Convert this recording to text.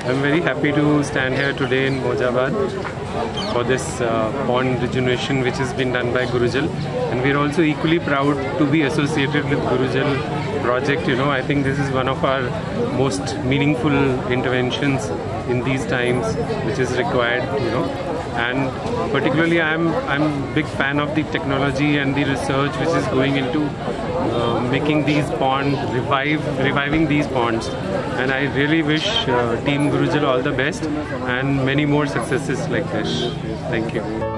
I'm very happy to stand here today in Mojabad for this pond regeneration which has been done by Gurujal, and we're also equally proud to be associated with Gurujal project. I think this is one of our most meaningful interventions in these times which is required, and particularly I'm a big fan of the technology and the research which is going into making these ponds, reviving these ponds, and I really wish Team Gurujal all the best and many more successes like this. Thank you.